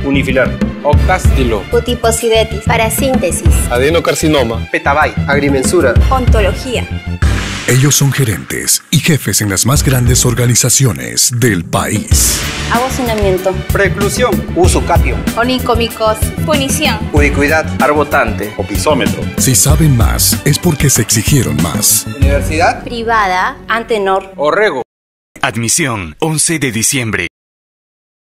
unifilar, ocástilo, putiposidetis, parasíntesis, adenocarcinoma, petabai, agrimensura, ontología. Ellos son gerentes y jefes en las más grandes organizaciones del país. Abocinamiento, preclusión, usucapio, onicomicos, punición, ubicuidad, arbotante, opisómetro. Si saben más, es porque se exigieron más. Universidad privada, Antenor, Orrego. Admisión 11 de diciembre.